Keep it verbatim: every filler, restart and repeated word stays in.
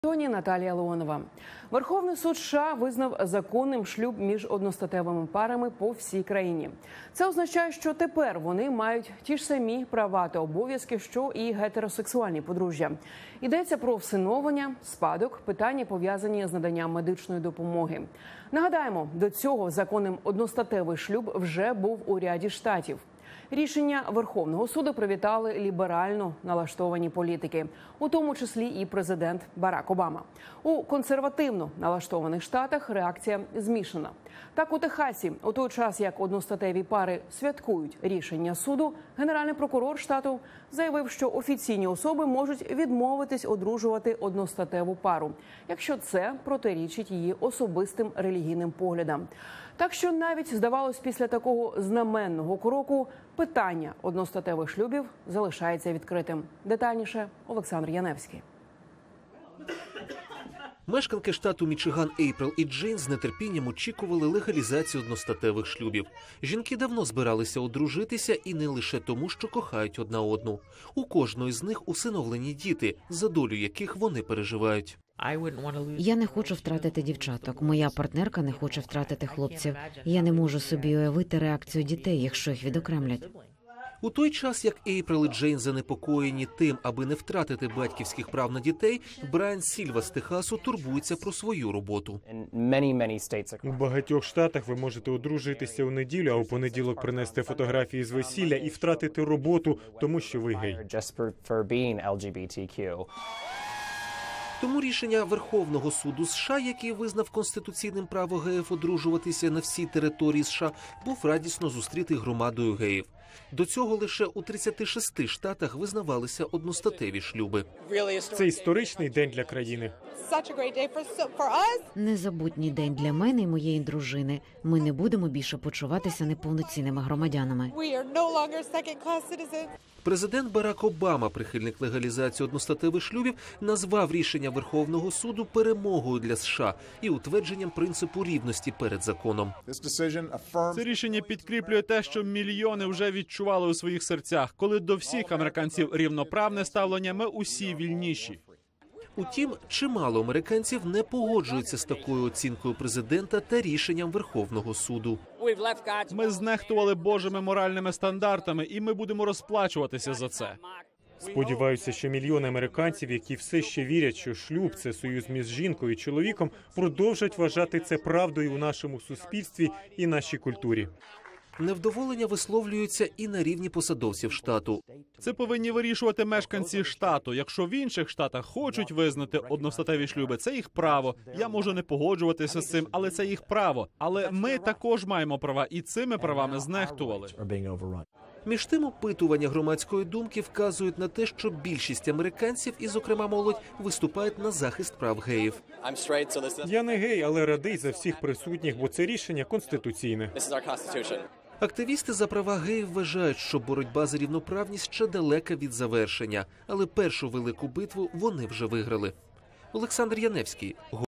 Тоні Наталія Леонова. Верховний суд США визнав законним шлюб між одностатевими парами по всій країні. Це означає, що тепер вони мають ті ж самі права та обов'язки, що і гетеросексуальні подружжя. Йдеться про всиновлення, спадок, питання, пов'язані з наданням медичної допомоги. Нагадаємо, до цього законним одностатевий шлюб вже був у ряді штатів. Рішення Верховного суду привітали ліберально налаштовані політики, у тому числі і президент Барак Обама. У консервативно налаштованих штатах реакція змішана. Так, у Техасі, у той час, як одностатеві пари святкують рішення суду, генеральний прокурор штату заявив, що офіційні особи можуть відмовитись одружувати одностатеву пару, якщо це протирічить її особистим релігійним поглядам. Так що навіть, здавалось, після такого знаменного кроку питання одностатевих шлюбів залишається відкритим. Детальніше Олександр Яневський. Мешканки штату Мічиган Ейприл і Джейн з нетерпінням очікували легалізацію одностатевих шлюбів. Жінки давно збиралися одружитися і не лише тому, що кохають одна одну. У кожної з них усиновлені діти, за долю яких вони переживають. Я не хочу втратити дівчаток. Моя партнерка не хоче втратити хлопців. Я не можу собі уявити реакцію дітей, якщо їх відокремлять. У той час, як Ейприл і Джейн занепокоєні тим, аби не втратити батьківських прав на дітей, Брайан Сільва з Техасу турбується про свою роботу. У багатьох штатах ви можете одружитися у неділю, а у понеділок принести фотографії з весілля і втратити роботу, тому що ви гей. Тому рішення Верховного суду США, який визнав конституційним право геїв одружуватися на всій території США, був радісно зустрітий громадою геїв. До цього лише у тридцяти шести штатах визнавалися одностатеві шлюби. Це історичний день для країни. Незабутній день для мене і моєї дружини. Ми не будемо більше почуватися неповноцінними громадянами. Президент Барак Обама, прихильник легалізації одностатевих шлюбів, назвав рішення Верховного суду перемогою для США і утвердженням принципу рівності перед законом. Це рішення підкріплює те, що мільйони вже відчували у своїх серцях. Коли до всіх американців рівноправне ставлення, ми усі вільніші. Утім, чимало американців не погоджуються з такою оцінкою президента та рішенням Верховного суду. Ми знехтували Божими моральними стандартами, і ми будемо розплачуватися за це. Сподіваюся, що мільйони американців, які все ще вірять, що шлюб – це союз між жінкою і чоловіком, продовжать вважати це правдою у нашому суспільстві і нашій культурі. Невдоволення висловлюються і на рівні посадовців штату. Це повинні вирішувати мешканці штату. Якщо в інших штатах хочуть визнати одностатеві шлюби, це їх право. Я можу не погоджуватися з цим, але це їх право. Але ми також маємо права, і цими правами знехтували. Між тим, опитування громадської думки вказують на те, що більшість американців, і зокрема молодь, виступають на захист прав геїв. Я не гей, але радий за всіх присутніх, бо це рішення конституційне. Активісти за права геїв вважають, що боротьба за рівноправність ще далека від завершення, але першу велику битву вони вже виграли. Олександр Яневський.